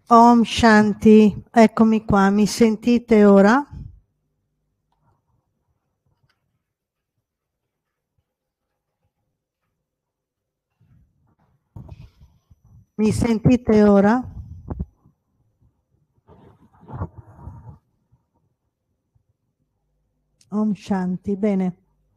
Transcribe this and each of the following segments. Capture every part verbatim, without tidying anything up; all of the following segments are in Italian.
Om Shanti, eccomi qua, mi sentite ora? Mi sentite ora? Om Shanti, bene.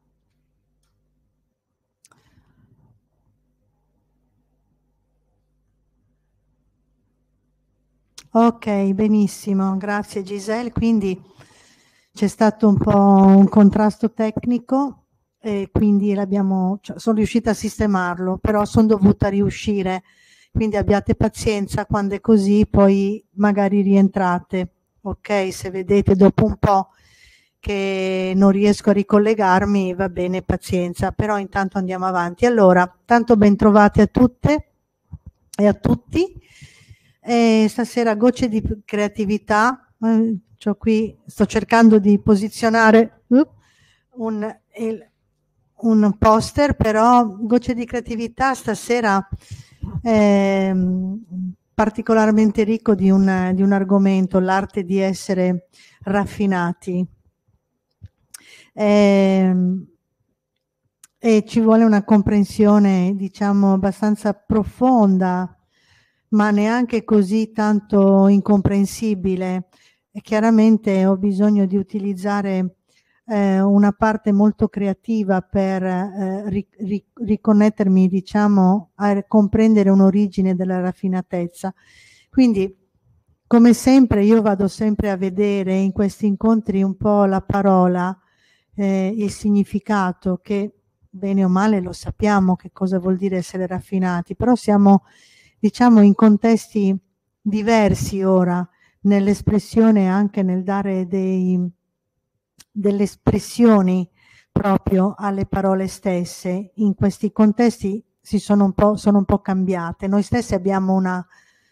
Ok, benissimo, grazie Giselle. Quindi c'è stato un po' un contrasto tecnico e quindi l'abbiamo, cioè, sono riuscita a sistemarlo, però sono dovuta riuscire, quindi abbiate pazienza quando è così, poi magari rientrate, ok? Se vedete dopo un po' che non riesco a ricollegarmi, va bene, pazienza, però intanto andiamo avanti. Allora, tanto ben trovate a tutte e a tutti. E stasera gocce di creatività, eh, c'ho qui, sto cercando di posizionare uh, un, il, un poster, però gocce di creatività stasera è particolarmente ricco di un, di un argomento, l'arte di essere raffinati. E, e ci vuole una comprensione, diciamo, abbastanza profonda, ma neanche così tanto incomprensibile. E chiaramente ho bisogno di utilizzare eh, una parte molto creativa per eh, ri, ri, riconnettermi, diciamo, a comprendere un'origine della raffinatezza. Quindi, come sempre, io vado sempre a vedere in questi incontri un po' la parola, eh, il significato, che bene o male lo sappiamo che cosa vuol dire essere raffinati, però siamo, diciamo, in contesti diversi ora, nell'espressione, anche nel dare dei, delle espressioni proprio alle parole stesse. In questi contesti si sono un po', sono un po' cambiate. Noi stessi abbiamo una,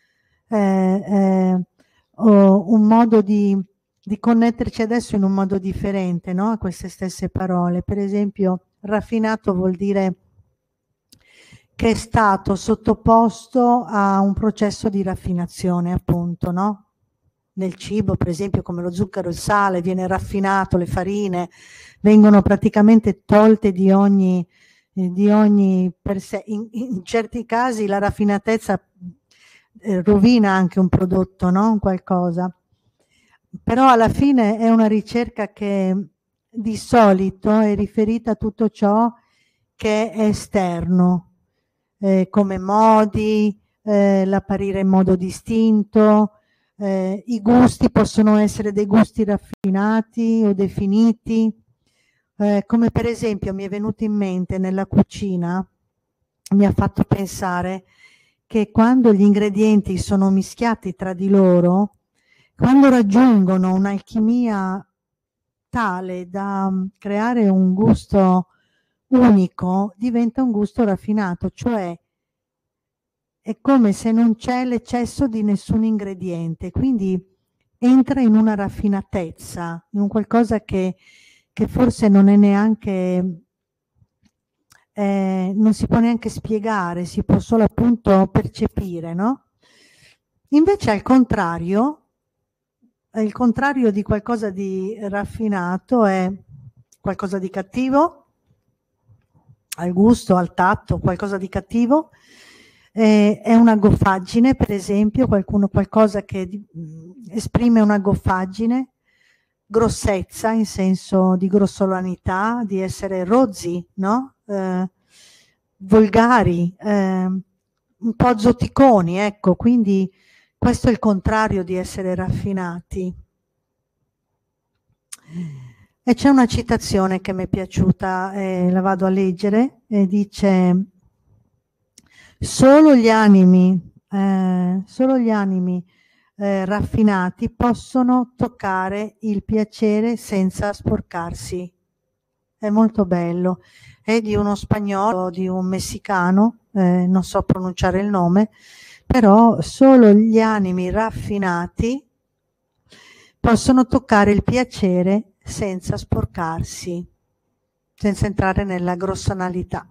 eh, eh, oh, un modo di, di connetterci adesso in un modo differente, no? A queste stesse parole. Per esempio, raffinato vuol dire che è stato sottoposto a un processo di raffinazione, appunto, no? Nel cibo, per esempio, come lo zucchero, il sale, viene raffinato, le farine vengono praticamente tolte di ogni, eh, di ogni per sé. In, in certi casi la raffinatezza eh, rovina anche un prodotto, no? Qualcosa. Però alla fine è una ricerca che di solito è riferita a tutto ciò che è esterno, eh, come modi, eh, l'apparire in modo distinto, eh, i gusti possono essere dei gusti raffinati o definiti, eh, come per esempio mi è venuto in mente nella cucina, mi ha fatto pensare che quando gli ingredienti sono mischiati tra di loro, quando raggiungono un'alchimia tale da creare un gusto unico, diventa un gusto raffinato, cioè è come se non c'è l'eccesso di nessun ingrediente, quindi entra in una raffinatezza, in un qualcosa che, che forse non è neanche, eh, non si può neanche spiegare, si può solo appunto percepire, no? Invece al contrario, il contrario di qualcosa di raffinato è qualcosa di cattivo, al gusto, al tatto, qualcosa di cattivo, eh, è una goffaggine, per esempio, qualcuno, qualcosa che mh, esprime una goffaggine, grossezza in senso di grossolanità, di essere rozzi, no? Eh, volgari, eh, un po' zoticoni, ecco, quindi questo è il contrario di essere raffinati. E c'è una citazione che mi è piaciuta, eh, la vado a leggere, e dice: solo gli animi, eh, solo gli animi eh, raffinati possono toccare il piacere senza sporcarsi. È molto bello. È di uno spagnolo, di un messicano, eh, non so pronunciare il nome, però solo gli animi raffinati possono toccare il piacere senza sporcarsi, senza entrare nella grossolanità.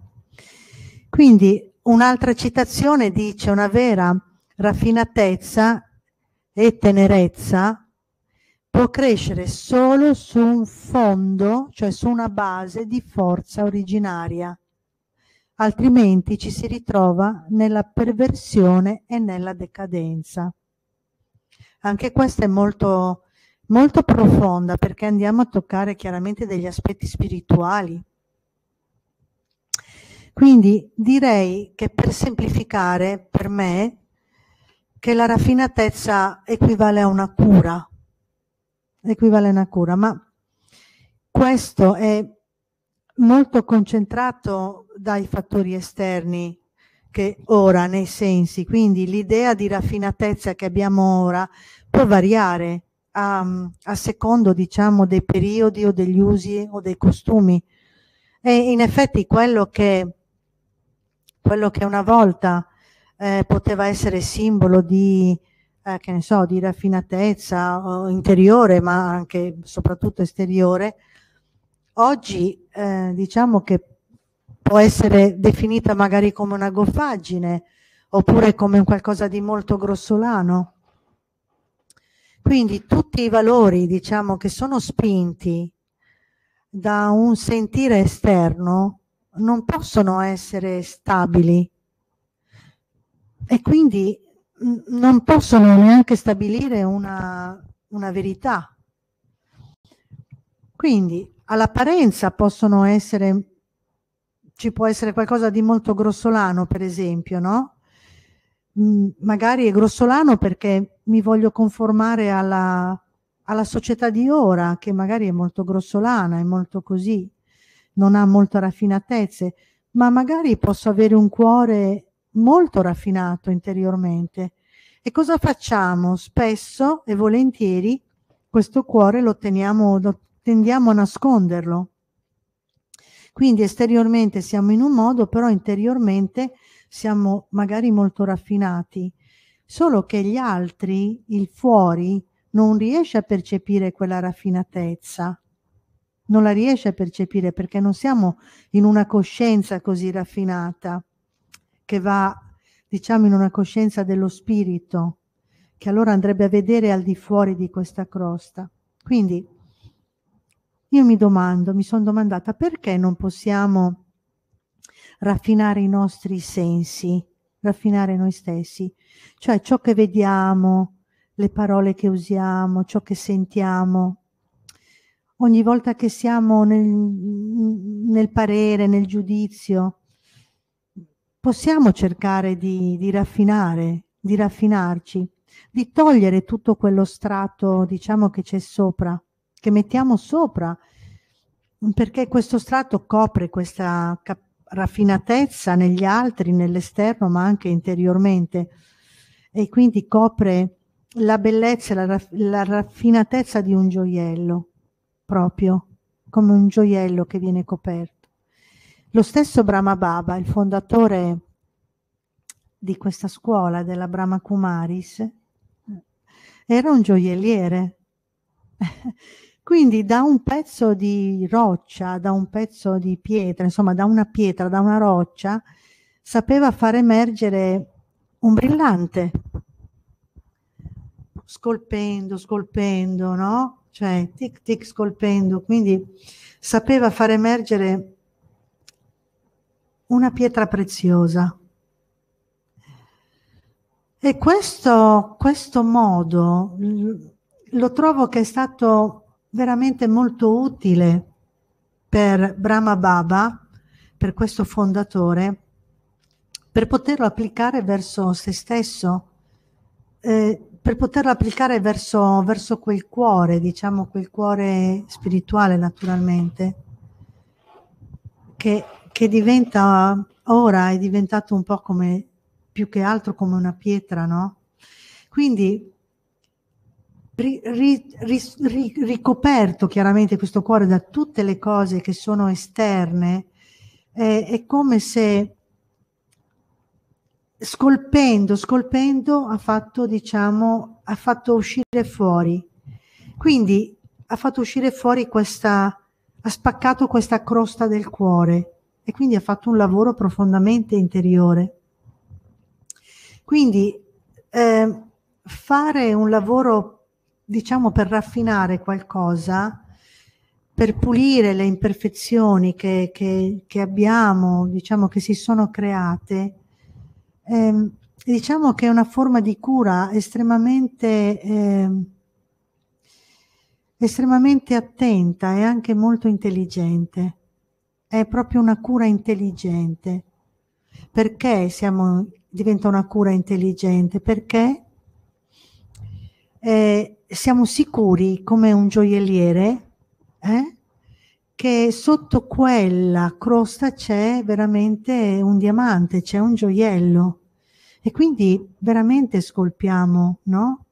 Quindi un'altra citazione dice: una vera raffinatezza e tenerezza può crescere solo su un fondo, cioè su una base di forza originaria, altrimenti ci si ritrova nella perversione e nella decadenza. Anche questa è molto, molto profonda, perché andiamo a toccare chiaramente degli aspetti spirituali. Quindi direi che, per semplificare, per me, che la raffinatezza equivale a una cura, equivale a una cura, ma questo è molto concentrato dai fattori esterni che ora nei sensi, quindi l'idea di raffinatezza che abbiamo ora può variare a, a secondo, diciamo, dei periodi o degli usi o dei costumi. E in effetti quello che, quello che una volta eh, poteva essere simbolo di, eh, che ne so, di raffinatezza interiore, ma anche soprattutto esteriore, oggi eh, diciamo che può essere definita magari come una goffaggine oppure come un qualcosa di molto grossolano. Quindi tutti i valori, diciamo, che sono spinti da un sentire esterno non possono essere stabili e quindi non possono neanche stabilire una, una verità. Quindi all'apparenza possono essere, ci può essere qualcosa di molto grossolano, per esempio, no? Mm, magari è grossolano perché mi voglio conformare alla, alla società di ora, che magari è molto grossolana, è molto così, non ha molte raffinatezze, ma magari posso avere un cuore molto raffinato interiormente. E cosa facciamo? Spesso e volentieri questo cuore lo teniamo, lo tendiamo a nasconderlo. Quindi esteriormente siamo in un modo, però interiormente siamo magari molto raffinati, solo che gli altri, il fuori, non riesce a percepire quella raffinatezza, non la riesce a percepire perché non siamo in una coscienza così raffinata, che va, diciamo, in una coscienza dello spirito, che allora andrebbe a vedere al di fuori di questa crosta. Quindi io mi domando, mi sono domandata, perché non possiamo raffinare i nostri sensi, raffinare noi stessi, cioè ciò che vediamo, le parole che usiamo, ciò che sentiamo. Ogni volta che siamo nel, nel parere, nel giudizio, possiamo cercare di, di raffinare, di raffinarci, di togliere tutto quello strato, diciamo, che c'è sopra, che mettiamo sopra, perché questo strato copre questa raffinatezza negli altri, nell'esterno, ma anche interiormente, e quindi copre la bellezza, la, raff la raffinatezza di un gioiello, proprio come un gioiello che viene coperto. Lo stesso Brahma Baba, il fondatore di questa scuola della Brahma Kumaris, era un gioielliere. Quindi da un pezzo di roccia, da un pezzo di pietra, insomma da una pietra, da una roccia, sapeva far emergere un brillante, scolpendo, scolpendo, no? Cioè tic tic scolpendo, quindi sapeva far emergere una pietra preziosa. E questo, questo modo lo trovo che è stato veramente molto utile per Brahma Baba, per questo fondatore, per poterlo applicare verso se stesso, eh, per poterlo applicare verso, verso quel cuore, diciamo quel cuore spirituale naturalmente, che, che diventa, ora è diventato un po' come, più che altro come una pietra, no? Quindi ri, ri, ri, ricoperto chiaramente questo cuore da tutte le cose che sono esterne, eh, è come se scolpendo, scolpendo ha fatto, diciamo, ha fatto uscire fuori. Quindi ha fatto uscire fuori questa, ha spaccato questa crosta del cuore e quindi ha fatto un lavoro profondamente interiore. Quindi eh, fare un lavoro, diciamo, per raffinare qualcosa, per pulire le imperfezioni che, che, che abbiamo, diciamo, che si sono create, ehm, diciamo che è una forma di cura estremamente, ehm, estremamente attenta e anche molto intelligente. È proprio una cura intelligente. Perché siamo, diventa una cura intelligente? Perché eh, siamo sicuri, come un gioielliere, eh, che sotto quella crosta c'è veramente un diamante, c'è un gioiello. E quindi veramente scolpiamo, no?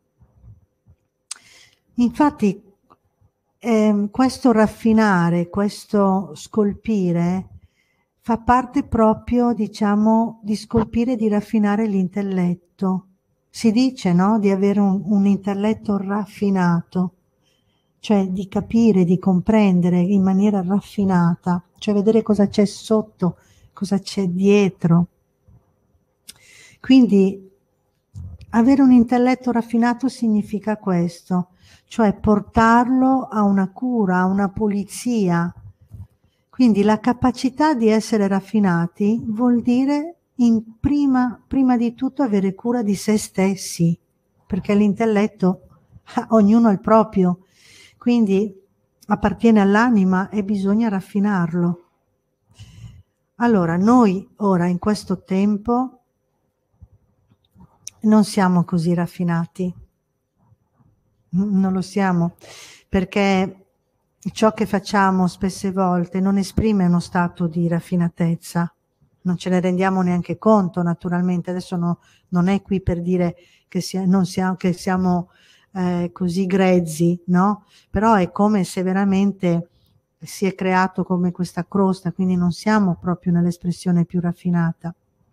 Infatti ehm, questo raffinare, questo scolpire fa parte proprio, diciamo, di scolpire e di raffinare l'intelletto. Si dice, no? Di avere un, un intelletto raffinato, cioè di capire, di comprendere in maniera raffinata, cioè vedere cosa c'è sotto, cosa c'è dietro. Quindi avere un intelletto raffinato significa questo, cioè portarlo a una cura, a una pulizia. Quindi la capacità di essere raffinati vuol dire in prima, prima di tutto avere cura di se stessi, perché l'intelletto, ognuno ha il proprio, quindi appartiene all'anima e bisogna raffinarlo. Allora, noi ora in questo tempo non siamo così raffinati, non lo siamo, perché ciò che facciamo spesse volte non esprime uno stato di raffinatezza, non ce ne rendiamo neanche conto naturalmente, adesso no, non è qui per dire che, sia, non siamo, che siamo eh, così grezzi, no? Però è come se veramente si è creato come questa crosta, quindi non siamo proprio nell'espressione più raffinata.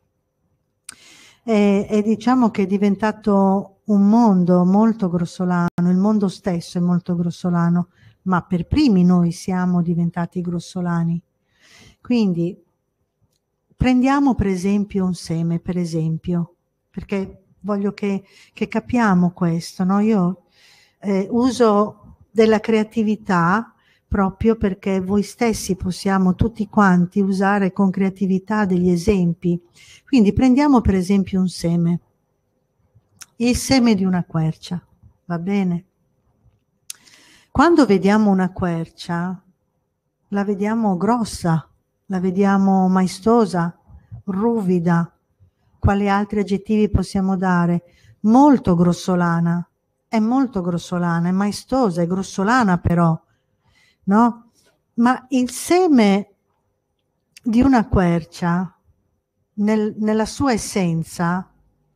E, e diciamo che è diventato un mondo molto grossolano, il mondo stesso è molto grossolano, ma per primi noi siamo diventati grossolani. Quindi prendiamo per esempio un seme, per esempio, perché voglio che, che capiamo questo, no? Io eh, uso della creatività proprio perché voi stessi possiamo tutti quanti usare con creatività degli esempi. Quindi prendiamo per esempio un seme, il seme di una quercia, va bene? Quando vediamo una quercia, la vediamo grossa, la vediamo maestosa, ruvida, quali altri aggettivi possiamo dare? Molto grossolana, è molto grossolana, è maestosa, è grossolana però, no? Ma il seme di una quercia, nel, nella sua essenza,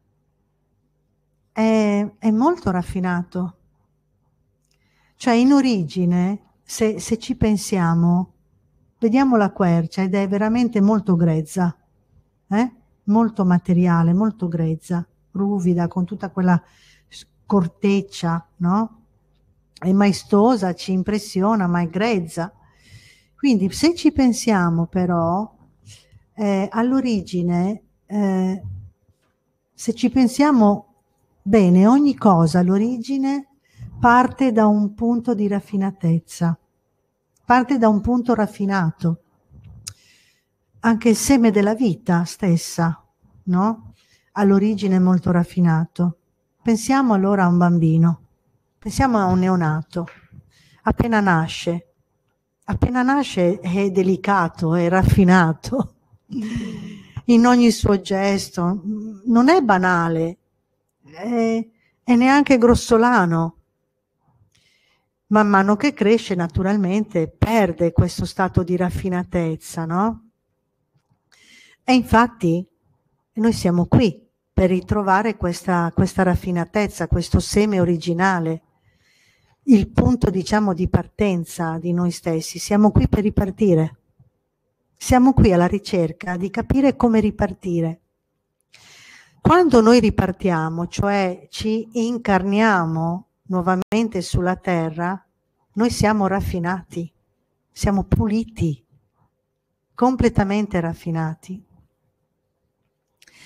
è, è molto raffinato. Cioè in origine, se, se ci pensiamo, vediamo la quercia ed è veramente molto grezza, eh? Molto materiale, molto grezza, ruvida, con tutta quella corteccia, no? È maestosa, ci impressiona, ma è grezza. Quindi se ci pensiamo però, eh, all'origine, eh, se ci pensiamo bene, ogni cosa all'origine parte da un punto di raffinatezza, parte da un punto raffinato. Anche il seme della vita stessa, no? All'origine è molto raffinato. Pensiamo allora a un bambino, pensiamo a un neonato, appena nasce. Appena nasce è delicato, è raffinato, in ogni suo gesto, non è banale, è, è neanche grossolano. Man mano che cresce, naturalmente, perde questo stato di raffinatezza, no? E infatti noi siamo qui per ritrovare questa, questa raffinatezza, questo seme originale, il punto, diciamo, di partenza di noi stessi. Siamo qui per ripartire. Siamo qui alla ricerca di capire come ripartire. Quando noi ripartiamo, cioè ci incarniamo nuovamente sulla terra, noi siamo raffinati, siamo puliti, completamente raffinati.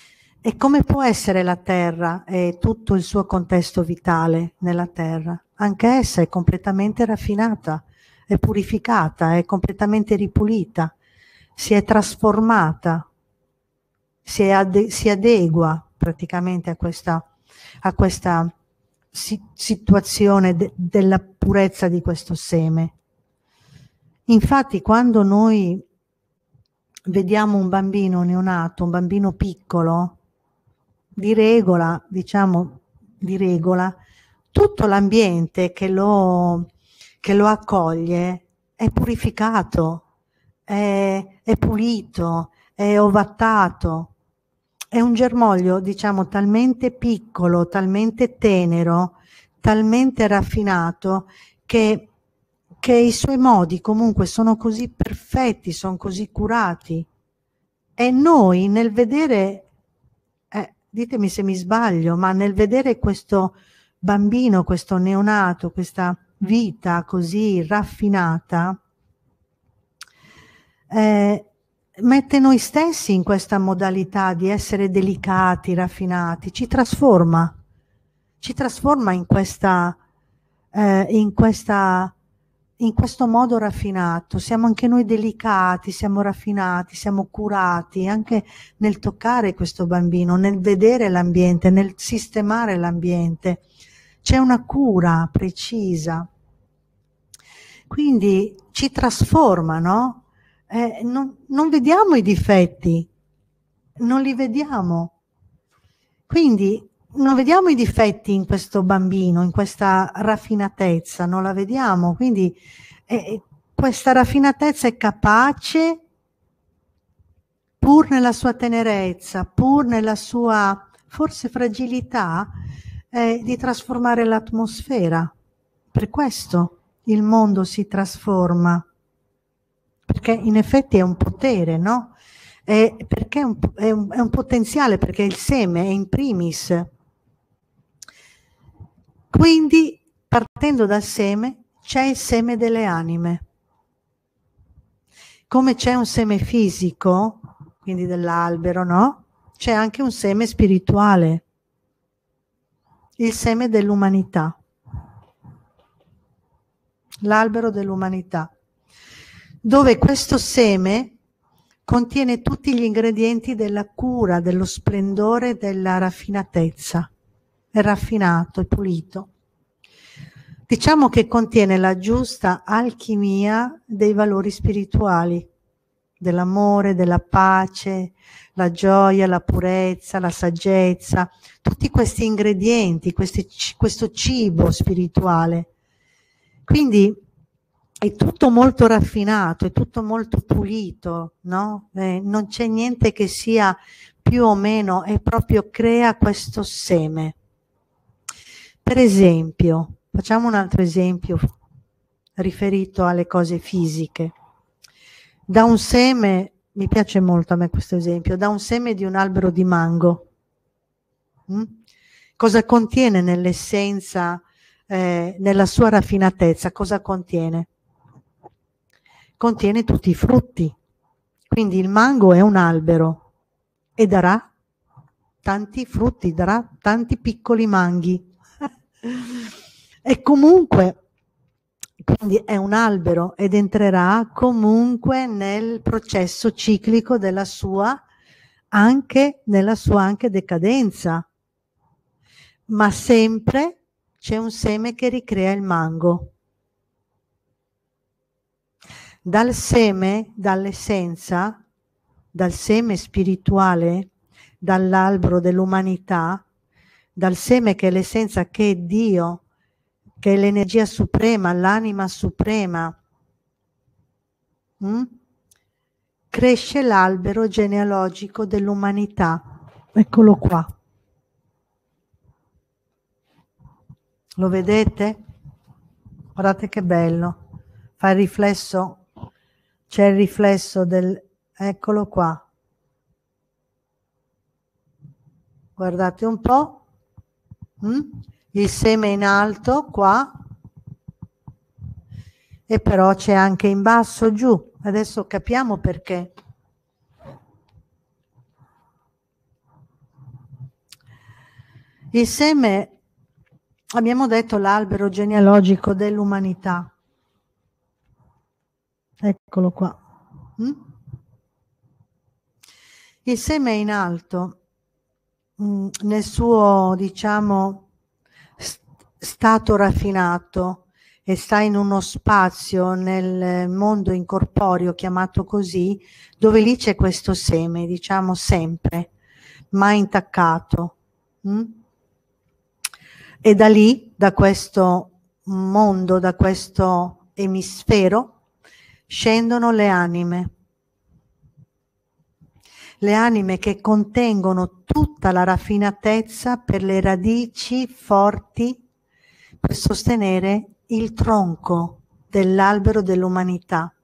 E come può essere la Terra e tutto il suo contesto vitale nella Terra? Anche essa è completamente raffinata, è purificata, è completamente ripulita, si è trasformata, si, è ade si adegua praticamente a questa, a questa si situazione de della purezza di questo seme. Infatti, quando noi vediamo un bambino neonato, un bambino piccolo, di regola, diciamo, di regola, tutto l'ambiente che lo, che lo accoglie è purificato, è, è pulito, è ovattato. È un germoglio, diciamo, talmente piccolo, talmente tenero, talmente raffinato che, che i suoi modi comunque sono così perfetti, sono così curati. E noi nel vedere, eh, ditemi se mi sbaglio, ma nel vedere questo bambino, questo neonato, questa vita così raffinata, eh, mette noi stessi in questa modalità di essere delicati, raffinati, ci trasforma, ci trasforma in questa, eh, in questa, in questo modo raffinato. Siamo anche noi delicati, siamo raffinati, siamo curati, anche nel toccare questo bambino, nel vedere l'ambiente, nel sistemare l'ambiente. C'è una cura precisa. Quindi ci trasforma, no? Eh, non, non vediamo i difetti, non li vediamo. Quindi non vediamo i difetti in questo bambino, in questa raffinatezza, non la vediamo. Quindi eh, questa raffinatezza è capace, pur nella sua tenerezza, pur nella sua forse fragilità, eh, di trasformare l'atmosfera. Per questo il mondo si trasforma. Perché in effetti è un potere, no? È, perché è un, è, un, è un potenziale, perché il seme è in primis. Quindi, partendo dal seme, c'è il seme delle anime. Come c'è un seme fisico, quindi dell'albero, no? C'è anche un seme spirituale, il seme dell'umanità, l'albero dell'umanità, dove questo seme contiene tutti gli ingredienti della cura, dello splendore, della raffinatezza. È raffinato, è pulito. Diciamo che contiene la giusta alchimia dei valori spirituali, dell'amore, della pace, la gioia, la purezza, la saggezza, tutti questi ingredienti, questi, questo cibo spirituale. Quindi è tutto molto raffinato, è tutto molto pulito, no? Eh, non c'è niente che sia più o meno, è proprio crea questo seme. Per esempio, facciamo un altro esempio riferito alle cose fisiche. Da un seme, mi piace molto a me questo esempio, da un seme di un albero di mango. Mm? Cosa contiene nell'essenza, eh, nella sua raffinatezza, cosa contiene? Contiene tutti i frutti. Quindi il mango è un albero e darà tanti frutti, darà tanti piccoli manghi. E comunque, quindi è un albero ed entrerà comunque nel processo ciclico della sua anche nella sua anche decadenza, ma sempre c'è un seme che ricrea il mango. Dal seme, dall'essenza, dal seme spirituale, dall'albero dell'umanità, dal seme che è l'essenza, che è Dio, che è l'energia suprema, l'anima suprema, hm? Cresce l'albero genealogico dell'umanità. Eccolo qua. Lo vedete? Guardate che bello. Fa il riflesso, c'è il riflesso del... Eccolo qua. Guardate un po'. Mm? Il seme in alto qua. E però c'è anche in basso giù. Adesso capiamo perché. Il seme, abbiamo detto, l'albero genealogico dell'umanità. Eccolo qua. Mm? Il seme è in alto, mh, nel suo, diciamo, st- stato raffinato, e sta in uno spazio nel mondo incorporeo chiamato così, dove lì c'è questo seme, diciamo sempre, mai intaccato. Mm? E da lì, da questo mondo, da questo emisfero, scendono le anime. Le anime che contengono tutta la raffinatezza per le radici forti per sostenere il tronco dell'albero dell'umanità.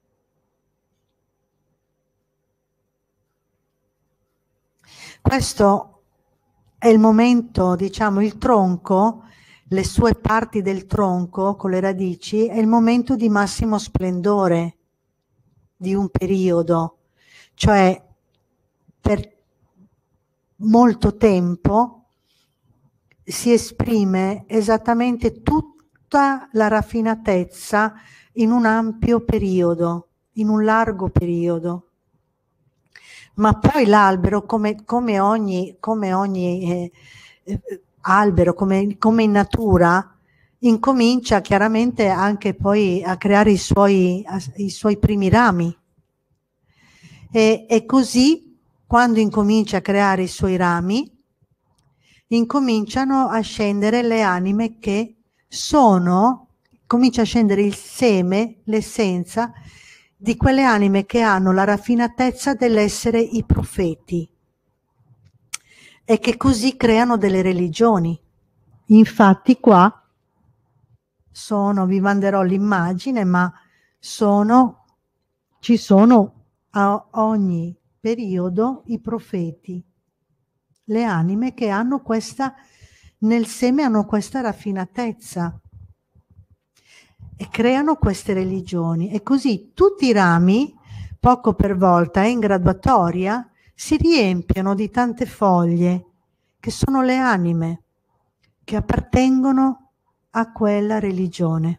Questo è il momento, diciamo, il tronco, le sue parti del tronco con le radici, è il momento di massimo splendore di un periodo, cioè per molto tempo si esprime esattamente tutta la raffinatezza in un ampio periodo, in un largo periodo. Ma poi l'albero, come, come ogni, come ogni eh, eh, albero, come, come in natura, incomincia chiaramente anche poi a creare i suoi, i suoi primi rami. E, e così, quando incomincia a creare i suoi rami, incominciano a scendere le anime che sono, comincia a scendere il seme, l'essenza di quelle anime che hanno la raffinatezza dell'essere i profeti e che così creano delle religioni. Infatti qua sono, vi manderò l'immagine, ma sono, ci sono a ogni periodo i profeti, le anime che hanno questa, nel seme hanno questa raffinatezza e creano queste religioni, e così tutti i rami, poco per volta e in graduatoria, si riempiono di tante foglie che sono le anime che appartengono a quella religione.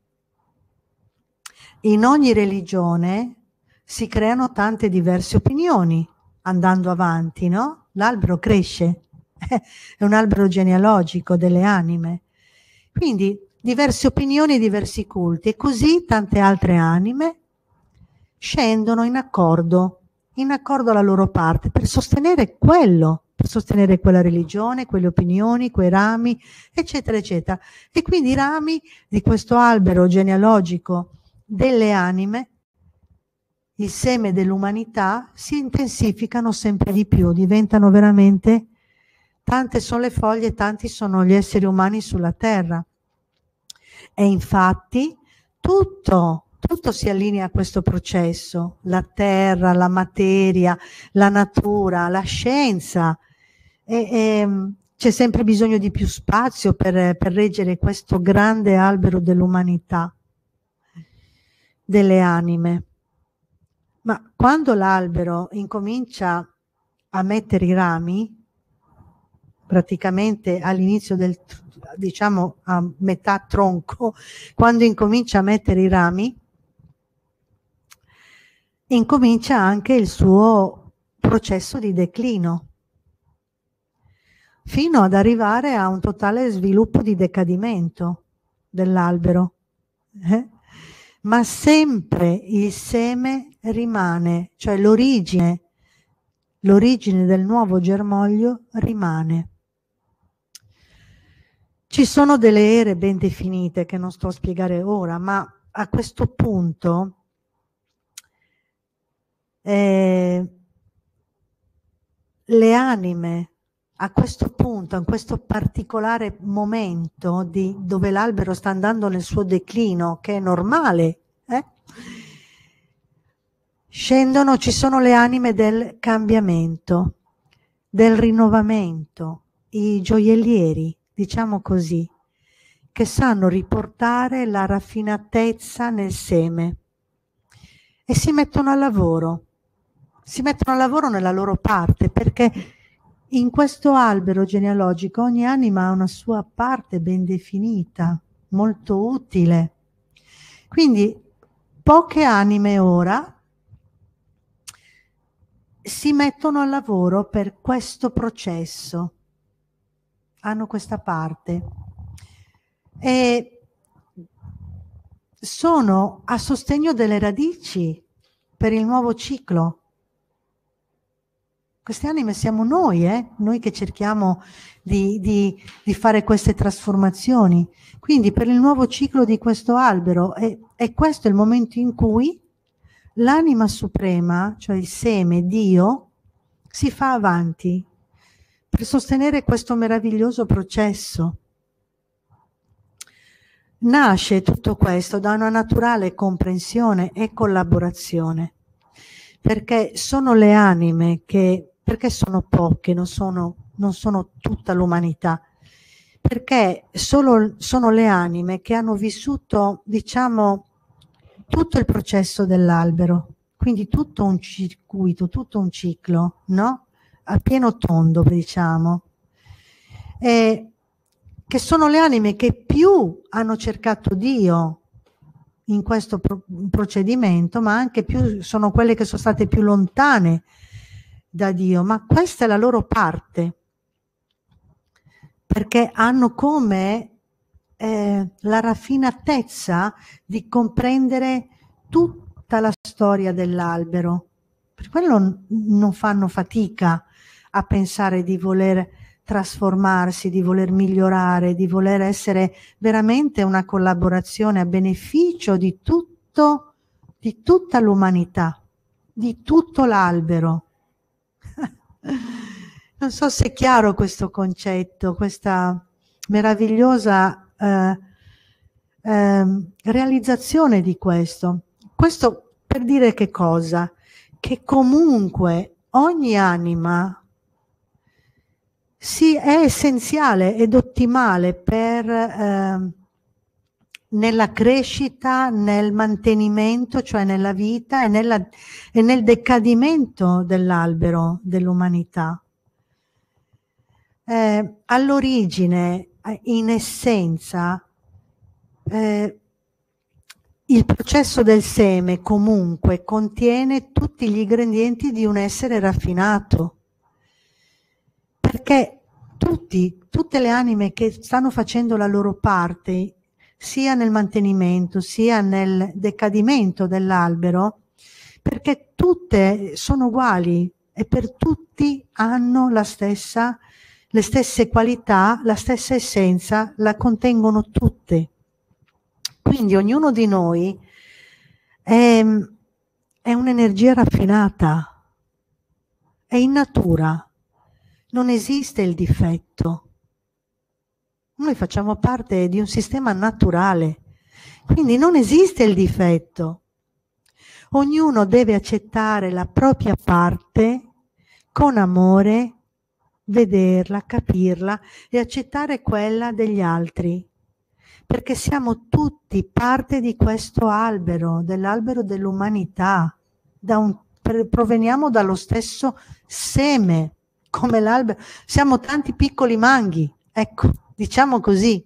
In ogni religione si creano tante diverse opinioni andando avanti, no? L'albero cresce, è un albero genealogico delle anime. Quindi diverse opinioni, diversi culti, e così tante altre anime scendono in accordo, in accordo alla loro parte, per sostenere quello, per sostenere quella religione, quelle opinioni, quei rami, eccetera, eccetera. E quindi i rami di questo albero genealogico delle anime, il seme dell'umanità, si intensificano sempre di più, diventano veramente, tante sono le foglie, tanti sono gli esseri umani sulla terra. E infatti tutto, tutto si allinea a questo processo, la terra, la materia, la natura, la scienza. E, e, c'è sempre bisogno di più spazio per, per reggere questo grande albero dell'umanità, delle anime. Ma quando l'albero incomincia a mettere i rami, praticamente all'inizio del, diciamo a metà tronco, quando incomincia a mettere i rami, incomincia anche il suo processo di declino, fino ad arrivare a un totale sviluppo di decadimento dell'albero. Eh? Ma sempre il seme rimane, cioè l'origine, l'origine del nuovo germoglio rimane. Ci sono delle ere ben definite che non sto a spiegare ora, ma a questo punto eh, le anime, a questo punto, in questo particolare momento di, dove l'albero sta andando nel suo declino, che è normale, eh? Scendono, ci sono le anime del cambiamento, del rinnovamento, i gioiellieri, diciamo così, che sanno riportare la raffinatezza nel seme e si mettono al lavoro, si mettono al lavoro nella loro parte, perché In questo albero genealogico ogni anima ha una sua parte ben definita, molto utile. Quindi poche anime ora si mettono al lavoro per questo processo, hanno questa parte e sono a sostegno delle radici per il nuovo ciclo. Queste anime siamo noi, eh? Noi che cerchiamo di, di, di fare queste trasformazioni. Quindi per il nuovo ciclo di questo albero, e, e questo è il momento in cui l'anima suprema, cioè il seme, Dio, si fa avanti per sostenere questo meraviglioso processo. Nasce tutto questo da una naturale comprensione e collaborazione, perché sono le anime che, perché sono poche, non sono, non sono tutta l'umanità, perché solo, sono le anime che hanno vissuto, diciamo, tutto il processo dell'albero, quindi tutto un circuito, tutto un ciclo, no? A pieno tondo, diciamo. E che sono le anime che più hanno cercato Dio in questo pro procedimento, ma anche più sono quelle che sono state più lontane da Dio, ma questa è la loro parte, perché hanno come eh, la raffinatezza di comprendere tutta la storia dell'albero. Per quello non fanno fatica a pensare di voler trasformarsi, di voler migliorare, di voler essere veramente una collaborazione a beneficio di tutto, di tutta l'umanità, di tutto l'albero. Non so se è chiaro questo concetto, questa meravigliosa eh, eh, realizzazione di questo. Questo per dire che cosa? Che comunque ogni anima sì, è essenziale ed ottimale per, eh, nella crescita, nel mantenimento, cioè nella vita e, nella, e nel decadimento dell'albero dell'umanità. Eh, all'origine, in essenza, eh, il processo del seme comunque contiene tutti gli ingredienti di un essere raffinato. Perché tutti, tutte le anime che stanno facendo la loro parte, sia nel mantenimento, sia nel decadimento dell'albero, perché tutte sono uguali e per tutti hanno la stessa, le stesse qualità, la stessa essenza, la contengono tutte. Quindi ognuno di noi è, è un'energia raffinata, è in natura. Non esiste il difetto. Noi facciamo parte di un sistema naturale, quindi non esiste il difetto. Ognuno deve accettare la propria parte con amore, vederla, capirla e accettare quella degli altri, perché siamo tutti parte di questo albero, dell'albero dell'umanità, da un, proveniamo dallo stesso seme. Come l'albero, siamo tanti piccoli manghi, ecco, diciamo così.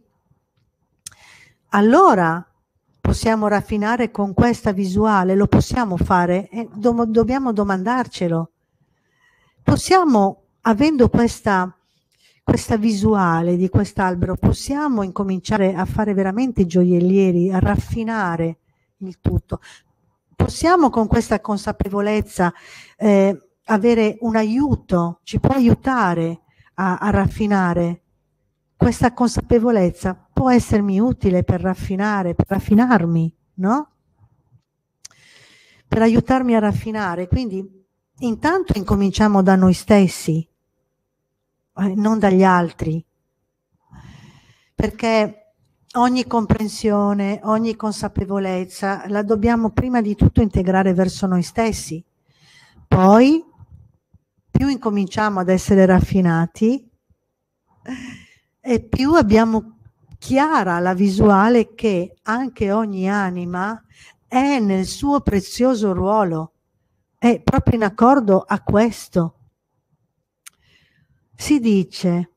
Allora possiamo raffinare con questa visuale, lo possiamo fare, e do dobbiamo domandarcelo. Possiamo, avendo questa, questa visuale di quest'albero, possiamo incominciare a fare veramente gioiellieri, a raffinare il tutto. Possiamo con questa consapevolezza eh, avere un aiuto, ci può aiutare a, a raffinare. Questa consapevolezza può essermi utile per raffinare, per raffinarmi, no? Per aiutarmi a raffinare. Quindi intanto incominciamo da noi stessi, eh, non dagli altri, perché ogni comprensione, ogni consapevolezza la dobbiamo prima di tutto integrare verso noi stessi. Poi più incominciamo ad essere raffinati e più abbiamo chiara la visuale che anche ogni anima è nel suo prezioso ruolo, è proprio in accordo a questo. Si dice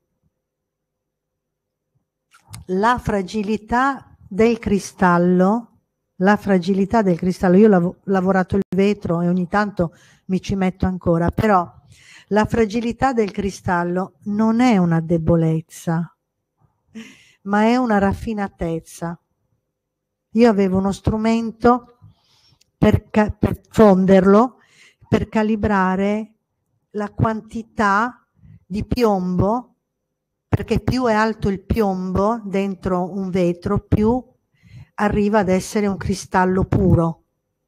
la fragilità del cristallo, la fragilità del cristallo, io ho lavorato il vetro e ogni tanto mi ci metto ancora, però la fragilità del cristallo non è una debolezza, ma è una raffinatezza. Io avevo uno strumento per, per fonderlo, per calibrare la quantità di piombo, perché più è alto il piombo dentro un vetro, più arriva ad essere un cristallo puro.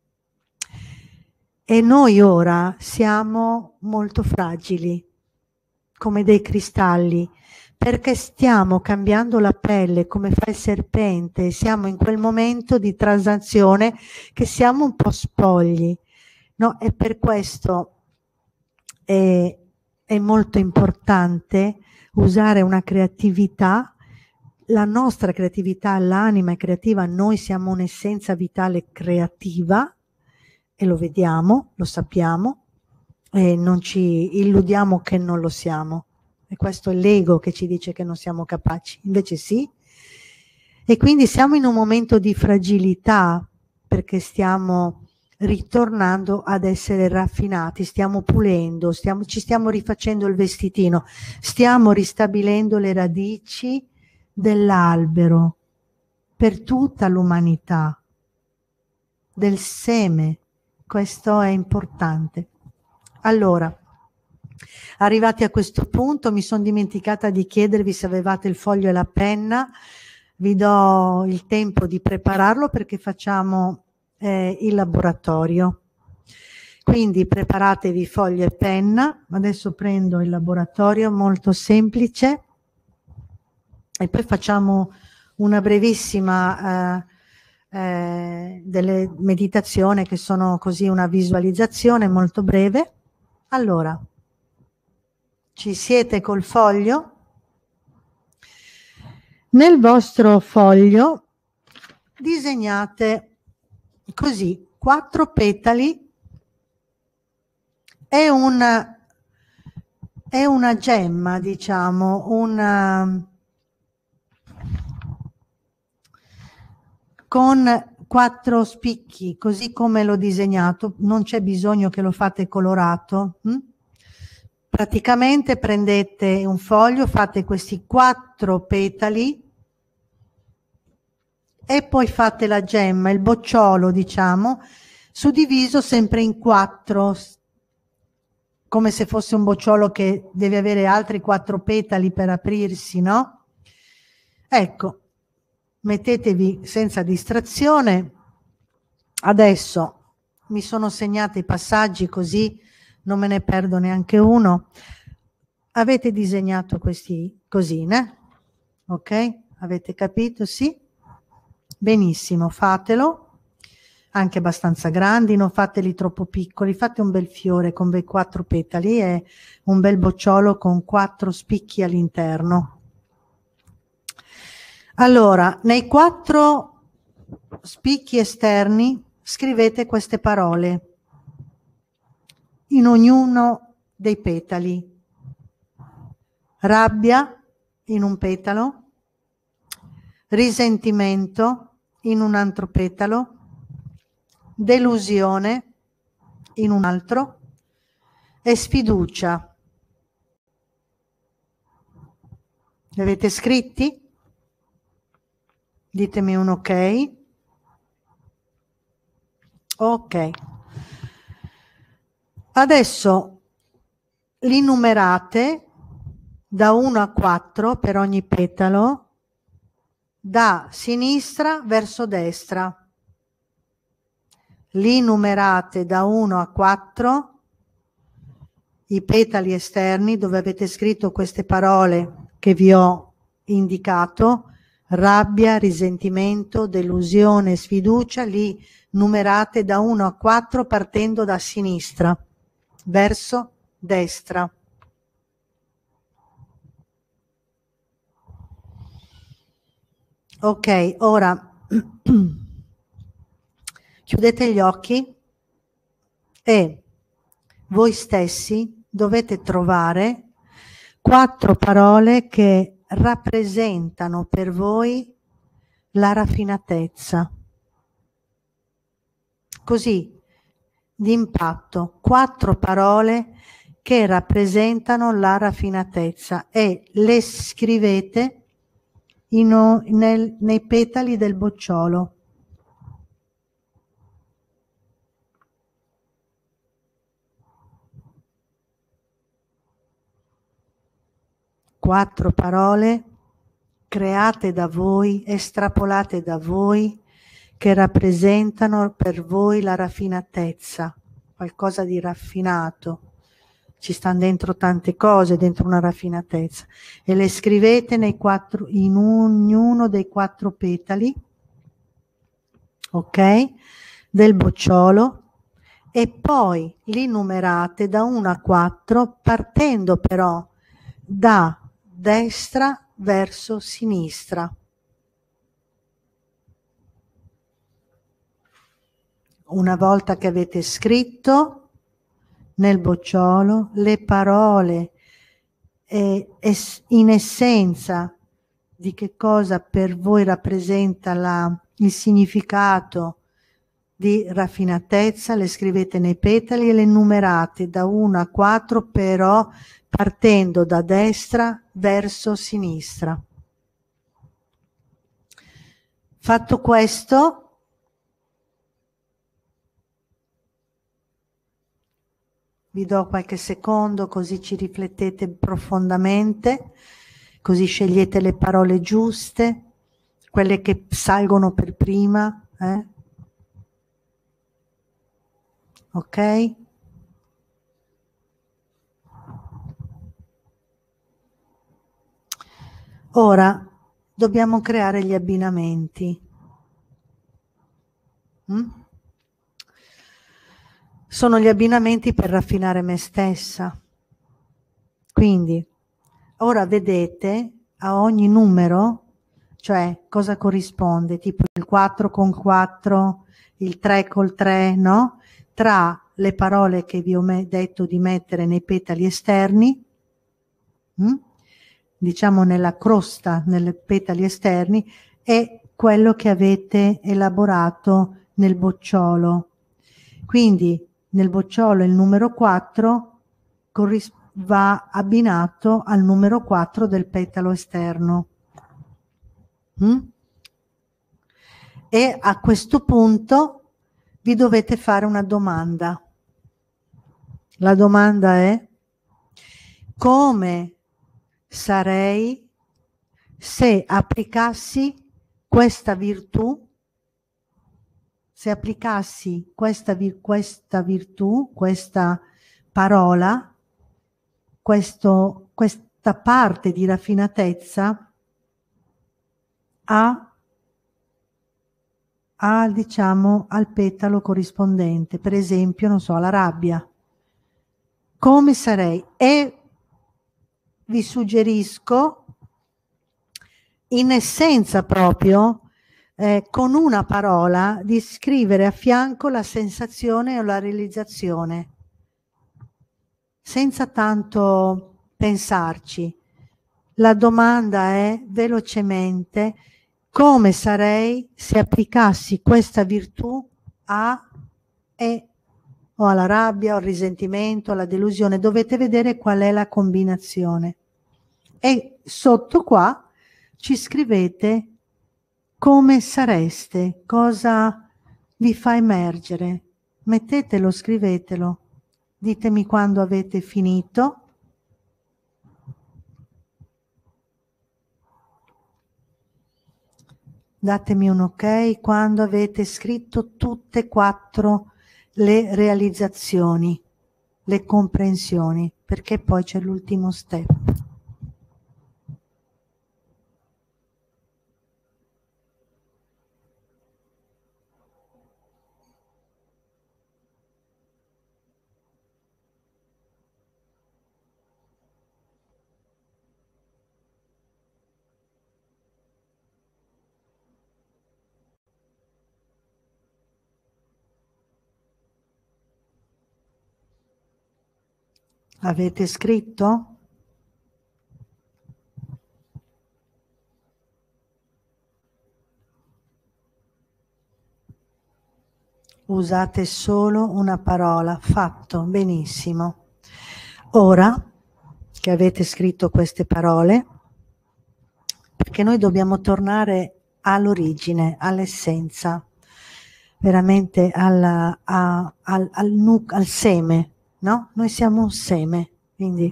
E noi ora siamo molto fragili, come dei cristalli, perché stiamo cambiando la pelle come fa il serpente, siamo in quel momento di transazione che siamo un po' spogli, no? E per questo è, è molto importante usare una creatività, la nostra creatività, l'anima è creativa, noi siamo un'essenza vitale creativa e lo vediamo, lo sappiamo e non ci illudiamo che non lo siamo. E questo è l'ego che ci dice che non siamo capaci, invece sì. E quindi siamo in un momento di fragilità perché stiamo ritornando ad essere raffinati, stiamo pulendo, stiamo, ci stiamo rifacendo il vestitino, stiamo ristabilendo le radici dell'albero per tutta l'umanità, del seme. Questo è importante. Allora, arrivati a questo punto mi sono dimenticata di chiedervi se avevate il foglio e la penna, vi do il tempo di prepararlo perché facciamo eh, il laboratorio. Quindi preparatevi foglio e penna, adesso prendo il laboratorio molto semplice e poi facciamo una brevissima eh, eh, delle meditazioni che sono così una visualizzazione molto breve. Allora, ci siete col foglio? Nel vostro foglio disegnate così quattro petali e una, è una gemma, diciamo, una, con quattro spicchi, così come l'ho disegnato, non c'è bisogno che lo fate colorato. Hm? Praticamente prendete un foglio, fate questi quattro petali e poi fate la gemma, il bocciolo, diciamo, suddiviso sempre in quattro, come se fosse un bocciolo che deve avere altri quattro petali per aprirsi, no? Ecco, mettetevi senza distrazione. Adesso mi sono segnati i passaggi così non me ne perdo neanche uno. Avete disegnato questi cosine? Ok? Avete capito? Sì? Benissimo, fatelo. Anche abbastanza grandi, non fateli troppo piccoli. Fate un bel fiore con bei quattro petali e un bel bocciolo con quattro spicchi all'interno. Allora, nei quattro spicchi esterni scrivete queste parole in ognuno dei petali. Rabbia in un petalo, risentimento in un altro petalo, delusione in un altro e sfiducia. Li avete scritti? Ditemi un ok. Ok. Adesso li numerate da uno a quattro per ogni petalo, da sinistra verso destra. Li numerate da uno a quattro, i petali esterni dove avete scritto queste parole che vi ho indicato, rabbia, risentimento, delusione, sfiducia, li numerate da uno a quattro partendo da sinistra verso destra. Ok, ora chiudete gli occhi e voi stessi dovete trovare quattro parole che rappresentano per voi la raffinatezza. Così, d'impatto, quattro parole che rappresentano la raffinatezza e le scrivete in, nel, nei petali del bocciolo. Quattro parole create da voi, estrapolate da voi, che rappresentano per voi la raffinatezza, qualcosa di raffinato. Ci stanno dentro tante cose, dentro una raffinatezza. E le scrivete nei quattro, in ognuno dei quattro petali, ok? Del bocciolo, e poi li numerate da uno a quattro, partendo però da destra verso sinistra. Una volta che avete scritto nel bocciolo le parole e, e in essenza di che cosa per voi rappresenta la, il significato di raffinatezza, le scrivete nei petali e le numerate da uno a quattro, però partendo da destra verso sinistra. Fatto questo, vi do qualche secondo così ci riflettete profondamente, così scegliete le parole giuste, quelle che salgono per prima, eh? Ok? Ora dobbiamo creare gli abbinamenti. Mm? Sono gli abbinamenti per raffinare me stessa. Quindi, ora vedete a ogni numero, cioè cosa corrisponde, tipo il quattro con quattro, il tre col tre, no? Tra le parole che vi ho detto di mettere nei petali esterni, mh? diciamo nella crosta, nei petali esterni, e quello che avete elaborato nel bocciolo. Quindi nel bocciolo il numero quattro corrisponde va abbinato al numero quattro del petalo esterno. Mm? E a questo punto vi dovete fare una domanda. La domanda è: come sarei se applicassi questa virtù, se applicassi questa, vir questa virtù, questa parola, questo, questa parte di raffinatezza a, a, diciamo, al petalo corrispondente, per esempio, non so, la rabbia. Come sarei? E vi suggerisco, in essenza proprio, eh, con una parola, di scrivere a fianco la sensazione o la realizzazione, senza tanto pensarci. La domanda è velocemente: come sarei se applicassi questa virtù a e o alla rabbia, o al risentimento, alla delusione? Dovete vedere qual è la combinazione. E sotto qua ci scrivete come sareste, cosa vi fa emergere. Mettetelo, scrivetelo. Ditemi quando avete finito. Datemi un ok quando avete scritto tutte e quattro le realizzazioni, le comprensioni, perché poi c'è l'ultimo step. Avete scritto? usate solo una parola. Fatto, benissimo. Ora che avete scritto queste parole, perché noi dobbiamo tornare all'origine, all'essenza, veramente alla, a, al, al, nu, al seme, no? Noi siamo un seme, quindi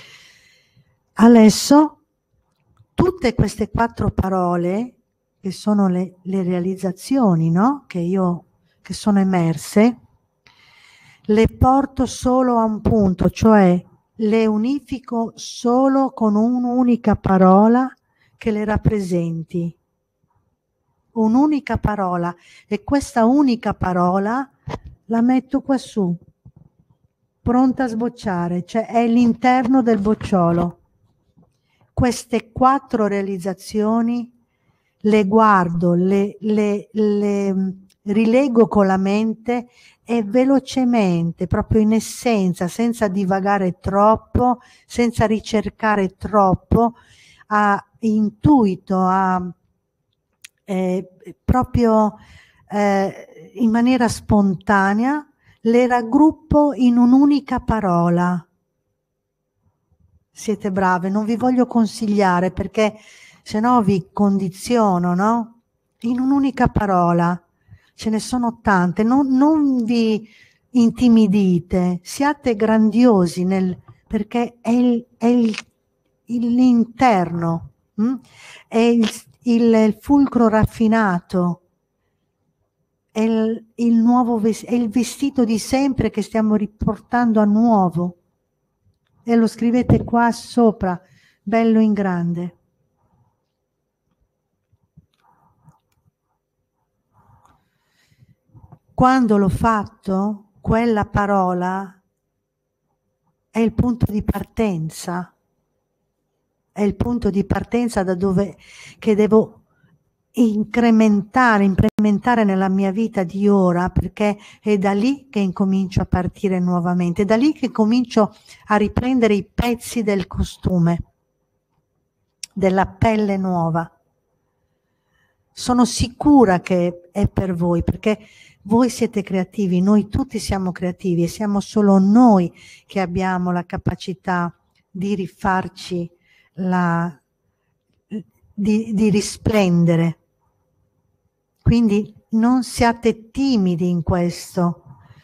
adesso tutte queste quattro parole, che sono le, le realizzazioni, no? Che io, che sono emerse, le porto solo a un punto, cioè le unifico solo con un'unica parola che le rappresenti. Un'unica parola, e questa unica parola la metto qua su, pronta a sbocciare, cioè è l'interno del bocciolo. Queste quattro realizzazioni le guardo, le, le, le rilego con la mente e velocemente, proprio in essenza, senza divagare troppo, senza ricercare troppo, a intuito, a eh, proprio eh, in maniera spontanea, le raggruppo in un'unica parola. Siete brave, non vi voglio consigliare perché se no vi condiziono, no? In un'unica parola, ce ne sono tante, non, non vi intimidite, siate grandiosi nel, perché è, il, è il, il, l'interno, hm? È il, il, il fulcro raffinato, è il, il nuovo è il vestito di sempre che stiamo riportando a nuovo. E lo scrivete qua sopra, bello in grande. Quando l'ho fatto, quella parola è il punto di partenza, è il punto di partenza da dove che devo incrementare, implementare nella mia vita di ora, perché è da lì che incomincio a partire nuovamente, è da lì che comincio a riprendere i pezzi del costume, della pelle nuova. Sono sicura che è per voi, perché voi siete creativi, noi tutti siamo creativi e siamo solo noi che abbiamo la capacità di rifarci, la, di, di risplendere. Quindi non siate timidi in questo.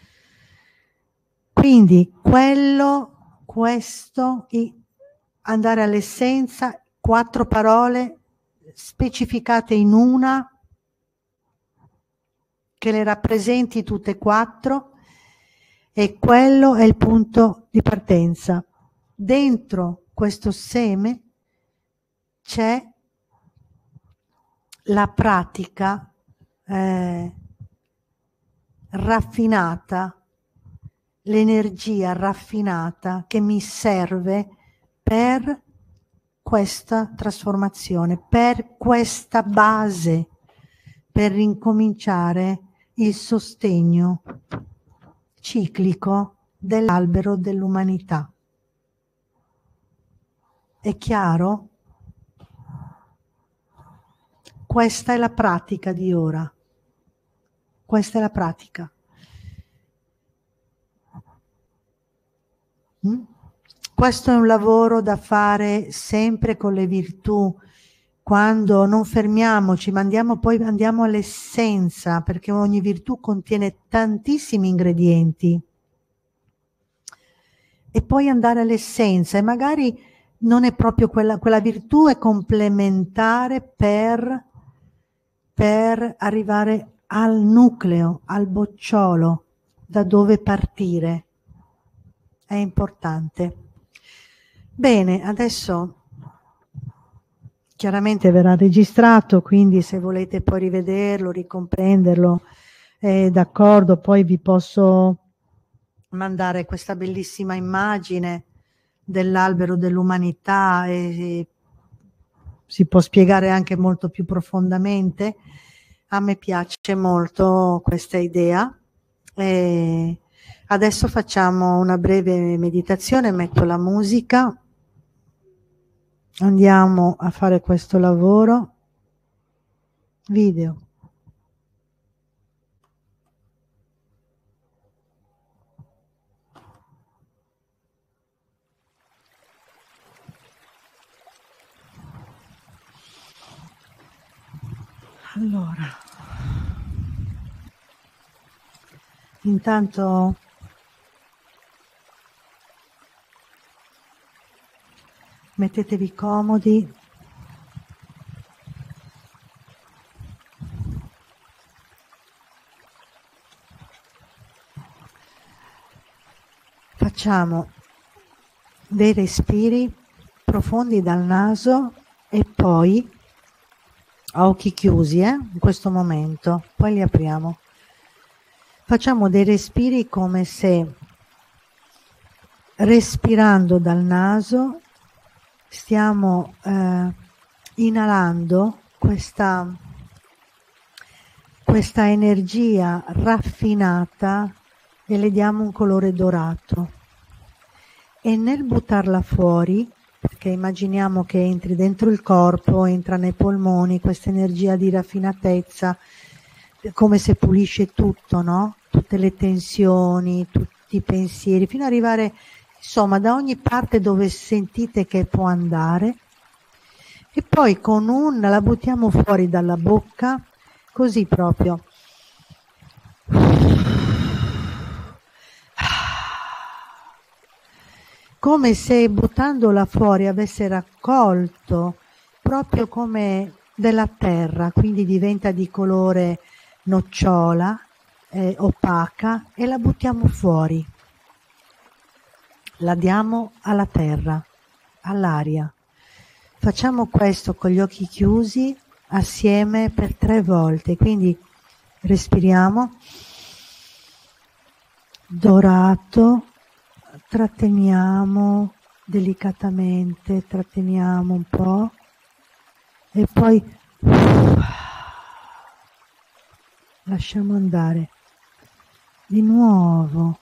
Quindi quello, questo, andare all'essenza, quattro parole specificate in una, che le rappresenti tutte e quattro, e quello è il punto di partenza. Dentro questo seme c'è la pratica eh, raffinata, l'energia raffinata che mi serve per questa trasformazione, per questa base, per ricominciare il sostegno ciclico dell'albero dell'umanità. È chiaro? Questa è la pratica di ora. Questa è la pratica. Mm? Questo è un lavoro da fare sempre con le virtù, quando non fermiamoci, ma andiamo, poi andiamo all'essenza, perché ogni virtù contiene tantissimi ingredienti. E poi andare all'essenza, e magari non è proprio quella, quella virtù è complementare per, per arrivare al nucleo, al bocciolo, da dove partire. È importante. Bene, adesso chiaramente verrà registrato, quindi se volete poi rivederlo, ricomprenderlo, eh, d'accordo, poi vi posso mandare questa bellissima immagine dell'albero dell'umanità e, e si può spiegare anche molto più profondamente. A me piace molto questa idea. E adesso facciamo una breve meditazione, metto la musica. Andiamo a fare questo lavoro. Video. Allora, intanto mettetevi comodi. Facciamo dei respiri profondi dal naso e poi a occhi chiusi, eh, in questo momento, poi li apriamo. Facciamo dei respiri come se respirando dal naso stiamo eh, inalando questa, questa energia raffinata e le diamo un colore dorato. E nel buttarla fuori, perché immaginiamo che entri dentro il corpo, entra nei polmoni, questa energia di raffinatezza, come se pulisce tutto, no? Tutte le tensioni, tutti i pensieri, fino ad arrivare, insomma, da ogni parte dove sentite che può andare. E poi con un, la buttiamo fuori dalla bocca, così proprio. Come se buttandola fuori avesse raccolto proprio come della terra, quindi diventa di colore nocciola, eh, opaca, e la buttiamo fuori. La diamo alla terra, all'aria. Facciamo questo con gli occhi chiusi assieme per tre volte, quindi respiriamo, dorato, tratteniamo delicatamente, tratteniamo un po' e poi lasciamo andare di nuovo.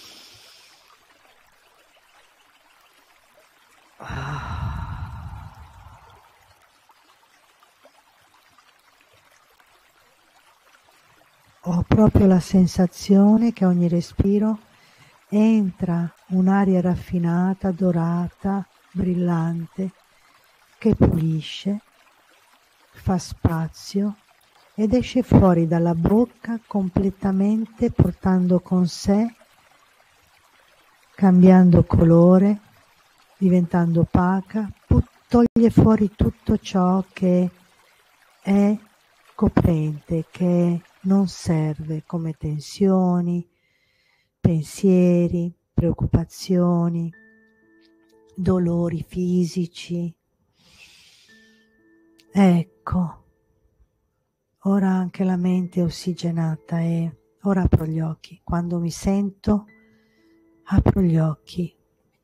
Ho proprio la sensazione che ogni respiro entra un'aria raffinata, dorata, brillante, che pulisce, fa spazio ed esce fuori dalla bocca completamente, portando con sé, cambiando colore, diventando opaca, toglie fuori tutto ciò che è coprente, che non serve, come tensioni, pensieri, preoccupazioni, dolori fisici. Ecco, ora anche la mente è ossigenata e ora apro gli occhi. Quando mi sento, apro gli occhi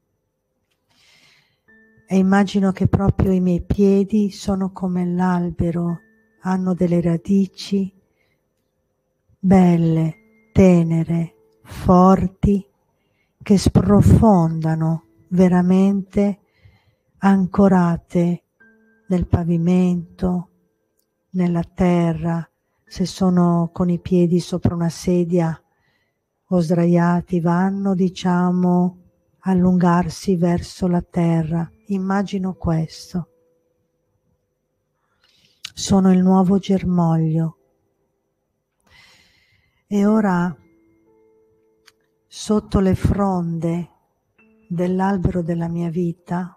e immagino che proprio i miei piedi sono come l'albero, hanno delle radici belle, tenere, forti, che sprofondano veramente, ancorate nel pavimento, nella terra. Se sono con i piedi sopra una sedia o sdraiati, vanno, diciamo, allungarsi verso la terra. Immagino questo. Sono il nuovo germoglio. E ora, sotto le fronde dell'albero della mia vita,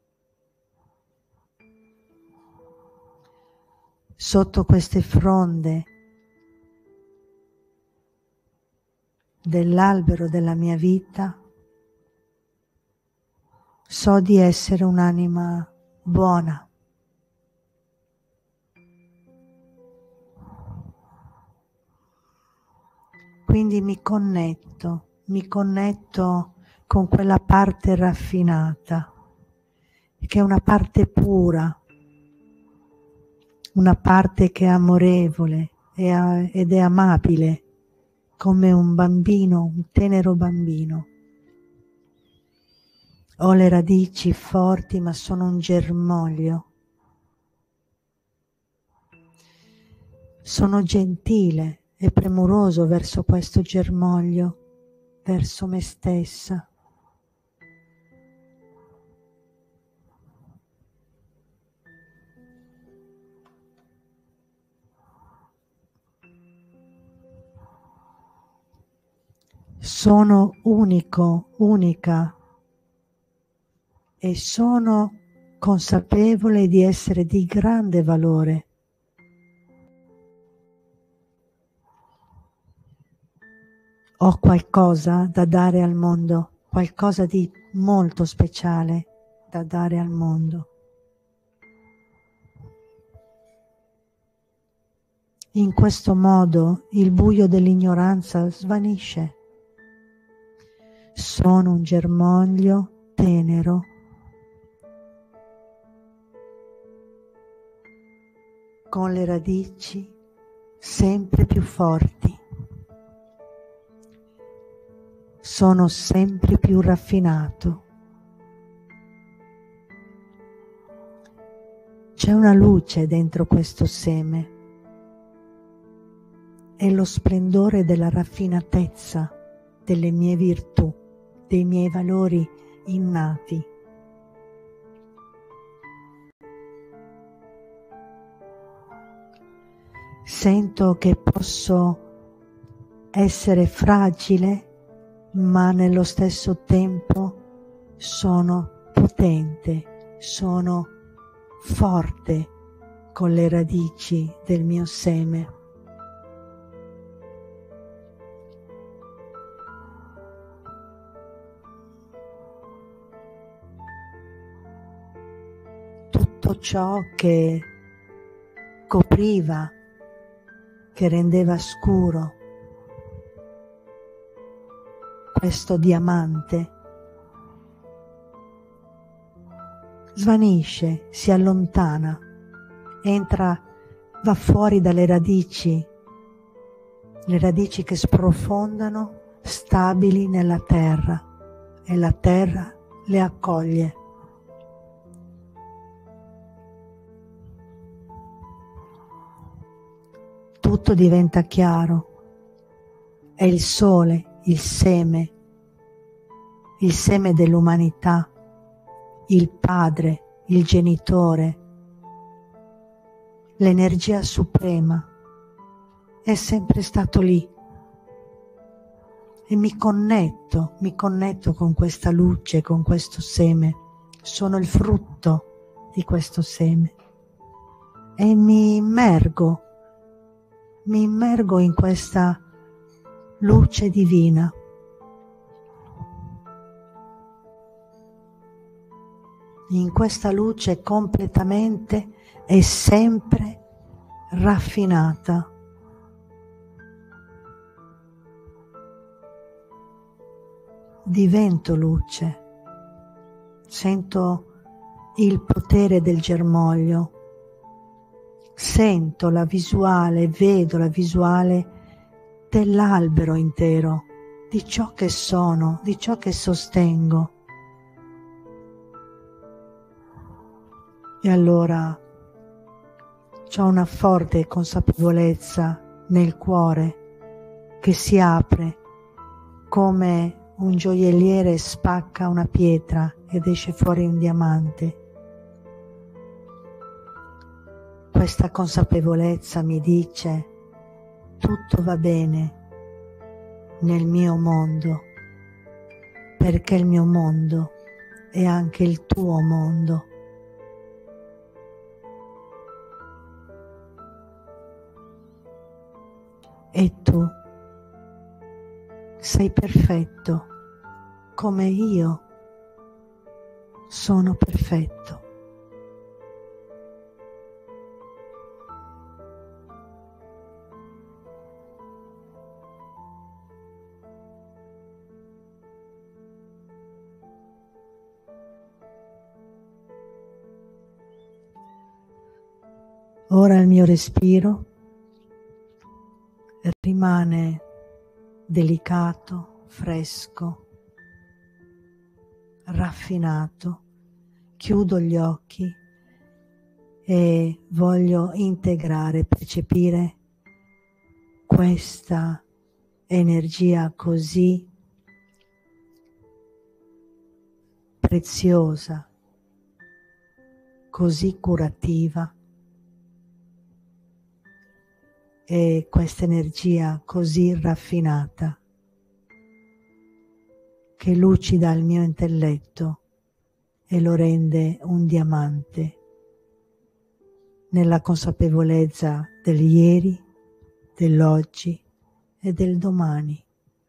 sotto queste fronde dell'albero della mia vita, so di essere un'anima buona. Quindi mi connetto, mi connetto con quella parte raffinata, che è una parte pura, una parte che è amorevole ed è amabile, come un bambino, un tenero bambino. Ho le radici forti, ma sono un germoglio. Sono gentile e premuroso verso questo germoglio, verso me stessa. Sono unico, unica e sono consapevole di essere di grande valore. Ho qualcosa da dare al mondo, qualcosa di molto speciale da dare al mondo. In questo modo il buio dell'ignoranza svanisce. Sono un germoglio tenero con le radici sempre più forti. Sono sempre più raffinato. C'è una luce dentro questo seme. È lo splendore della raffinatezza delle mie virtù, dei miei valori innati. Sento che posso essere fragile, ma nello stesso tempo sono potente, sono forte con le radici del mio seme. Tutto ciò che copriva, che rendeva scuro questo diamante, svanisce, si allontana, entra, va fuori dalle radici, le radici che sprofondano stabili nella terra e la terra le accoglie. Tutto diventa chiaro. È il sole, il seme, il seme dell'umanità, il padre, il genitore, l'energia suprema. È sempre stato lì. E mi connetto, mi connetto con questa luce, con questo seme. Sono il frutto di questo seme. E mi immergo, mi immergo in questa luce divina. In questa luce completamente e sempre raffinata. Divento luce, sento il potere del germoglio, sento la visuale, vedo la visuale dell'albero intero, di ciò che sono, di ciò che sostengo. E allora c'ho una forte consapevolezza nel cuore che si apre come un gioielliere spacca una pietra ed esce fuori un diamante. Questa consapevolezza mi dice: tutto va bene nel mio mondo, perché il mio mondo è anche il tuo mondo. E tu sei perfetto come io sono perfetto. Ora il mio respiro rimane delicato, fresco, raffinato. Chiudo gli occhi e voglio integrare, percepire questa energia così preziosa, così curativa, e questa energia così raffinata. che lucida il mio intelletto e lo rende un diamante nella consapevolezza del ieri, dell'oggi e del domani.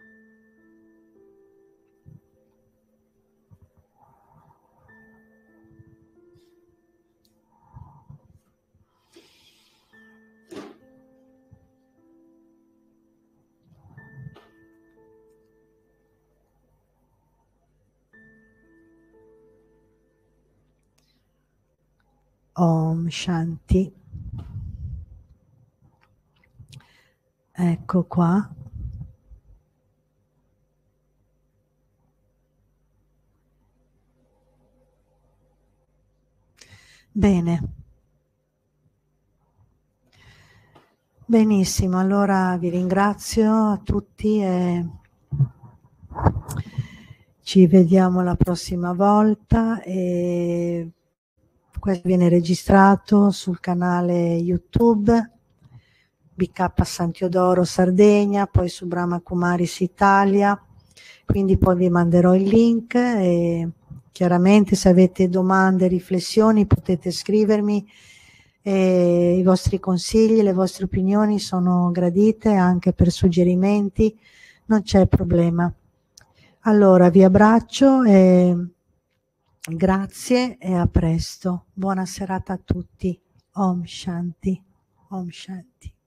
Om Shanti. Ecco qua. Bene. Benissimo, allora vi ringrazio a tutti e ci vediamo la prossima volta. E questo viene registrato sul canale YouTube B K Santiodoro Sardegna, poi su Brahma Kumaris Italia, quindi poi vi manderò il link e chiaramente se avete domande, riflessioni potete scrivermi, e i vostri consigli, le vostre opinioni sono gradite, anche per suggerimenti non c'è problema. Allora vi abbraccio e grazie e a presto. Buona serata a tutti. Om Shanti. Om Shanti.